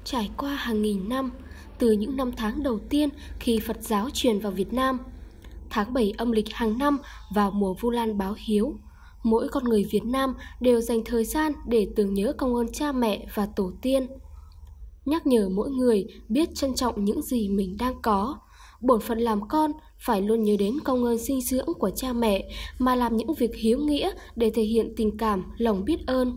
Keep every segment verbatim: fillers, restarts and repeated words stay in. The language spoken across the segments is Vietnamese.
Trải qua hàng nghìn năm, từ những năm tháng đầu tiên khi Phật giáo truyền vào Việt Nam, tháng bảy âm lịch hàng năm vào mùa Vu Lan báo hiếu, mỗi con người Việt Nam đều dành thời gian để tưởng nhớ công ơn cha mẹ và tổ tiên. Nhắc nhở mỗi người biết trân trọng những gì mình đang có. Bổn phận làm con phải luôn nhớ đến công ơn sinh dưỡng của cha mẹ mà làm những việc hiếu nghĩa để thể hiện tình cảm, lòng biết ơn.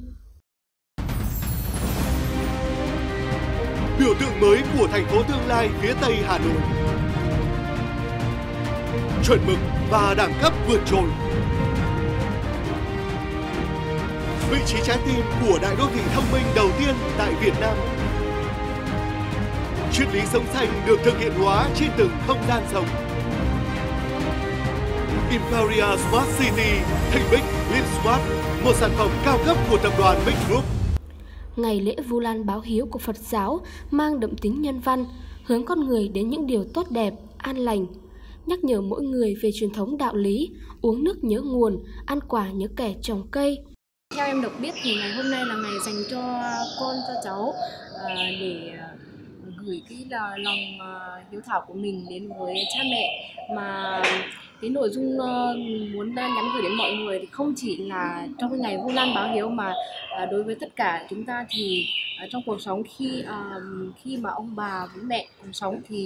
Biểu tượng mới của thành phố tương lai phía Tây Hà Nội. Chuẩn mực và đẳng cấp vượt trội. Vị trí trái tim của đại đô thị thông minh đầu tiên tại Việt Nam. Triết lý sống xanh được thực hiện hóa trên từng không gian sống. Imperial Smart City, Thịnh Bích, Live Smart, một sản phẩm cao cấp của tập đoàn Big Group. Ngày lễ Vu Lan báo hiếu của Phật giáo mang đậm tính nhân văn, hướng con người đến những điều tốt đẹp, an lành, nhắc nhở mỗi người về truyền thống đạo lý, uống nước nhớ nguồn, ăn quả nhớ kẻ trồng cây. Theo em được biết thì ngày hôm nay là ngày dành cho con, cho cháu để gửi cái là lòng hiếu thảo của mình đến với cha mẹ, mà cái nội dung muốn nhắn gửi đến mọi người thì không chỉ là trong cái ngày Vu Lan báo hiếu mà đối với tất cả chúng ta thì trong cuộc sống khi khi mà ông bà với mẹ cùng sống thì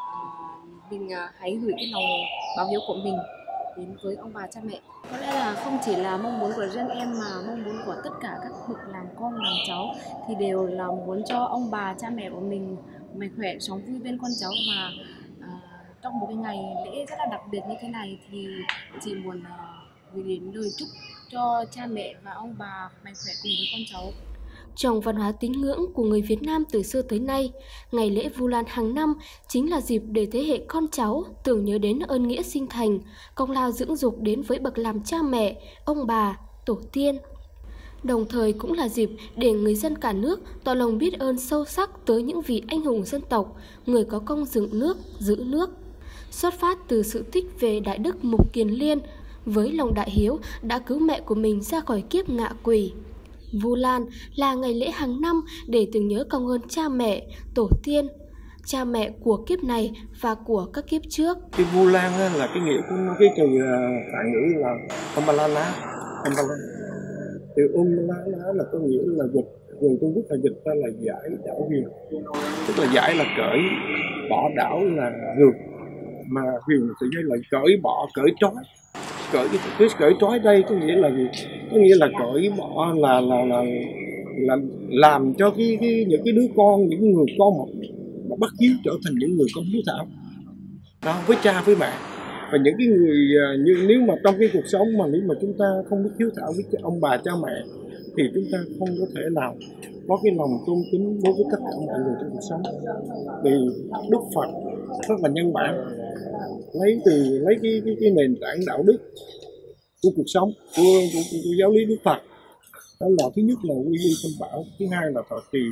mình hãy gửi cái lòng báo hiếu của mình đến với ông bà cha mẹ. Có lẽ là không chỉ là mong muốn của riêng em mà mong muốn của tất cả các bậc làm con làm cháu thì đều là muốn cho ông bà cha mẹ của mình mạnh khỏe, sống vui bên con cháu. Và à, trong một cái ngày lễ rất là đặc biệt như thế này thì chị muốn uh, gửi đến lời chúc cho cha mẹ và ông bà mạnh khỏe cùng với con cháu. Trong văn hóa tín ngưỡng của người Việt Nam từ xưa tới nay, ngày lễ Vu Lan hàng năm chính là dịp để thế hệ con cháu tưởng nhớ đến ơn nghĩa sinh thành, công lao dưỡng dục đến với bậc làm cha mẹ, ông bà, tổ tiên. Đồng thời cũng là dịp để người dân cả nước tỏ lòng biết ơn sâu sắc tới những vị anh hùng dân tộc, người có công dựng nước, giữ nước. Xuất phát từ sự tích về Đại Đức Mục Kiền Liên, với lòng đại hiếu đã cứu mẹ của mình ra khỏi kiếp ngạ quỷ. Vu Lan là ngày lễ hàng năm để tưởng nhớ công ơn cha mẹ, tổ tiên, cha mẹ của kiếp này và của các kiếp trước. Cái Vu Lan là cái nghĩa của cái từ phạn ngữ là Umbalala, Umbalala. Từ Umbalala là có nghĩa là dịch, người Trung Quốc là dịch ra là giải đảo huyền, tức là giải là cởi, bỏ đảo là ngược, mà huyền tự nhiên là cởi bỏ, cởi trói. Cởi cái cởi trói đây có nghĩa là gì? Có nghĩa là cởi bỏ là là là, là làm cho cái, cái những cái đứa con, những người con mà, mà bắt chước trở thành những người con hiếu thảo đó với cha với mẹ. Và những cái người như nếu mà trong cái cuộc sống mà nếu mà chúng ta không biết hiếu thảo với ông bà cha mẹ thì chúng ta không có thể nào có cái lòng tôn kính đối với tất cả mọi người trong cuộc sống. Vì Đức Phật rất là nhân bản, lấy từ lấy cái cái, cái nền tảng đạo đức của cuộc sống của, của, của, của giáo lý Đức Phật. Đó là thứ nhất là quy y tam bảo, thứ hai là thọ trì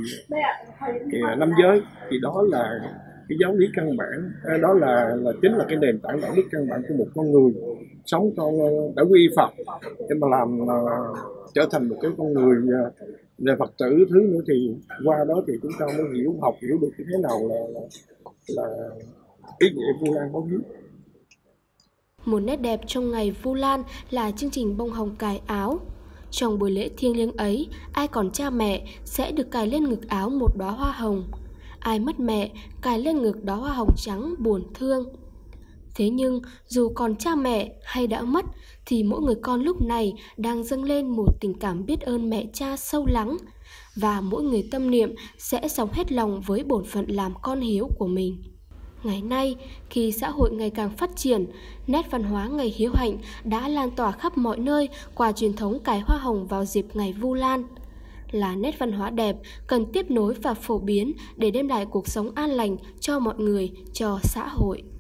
năm giới, thì đó là cái giáo lý căn bản, đó là là chính là cái nền tảng đạo đức căn bản của một con người sống con đã quy y Phật để mà làm uh, trở thành một cái con người uh, về Phật tử thứ nữa, thì qua đó thì chúng ta mới hiểu học hiểu được thế nào là là, là ý nghĩa Vu Lan báo hiếu. Một nét đẹp trong ngày Vu Lan là chương trình bông hồng cài áo. Trong buổi lễ thiêng liêng ấy, ai còn cha mẹ sẽ được cài lên ngực áo một đóa hoa hồng. Ai mất mẹ, cài lên ngực đóa hoa hồng trắng buồn thương. Thế nhưng, dù còn cha mẹ hay đã mất, thì mỗi người con lúc này đang dâng lên một tình cảm biết ơn mẹ cha sâu lắng. Và mỗi người tâm niệm sẽ sống hết lòng với bổn phận làm con hiếu của mình. Ngày nay, khi xã hội ngày càng phát triển, nét văn hóa ngày hiếu hạnh đã lan tỏa khắp mọi nơi qua truyền thống cài hoa hồng vào dịp ngày Vu Lan. Là nét văn hóa đẹp, cần tiếp nối và phổ biến để đem lại cuộc sống an lành cho mọi người, cho xã hội.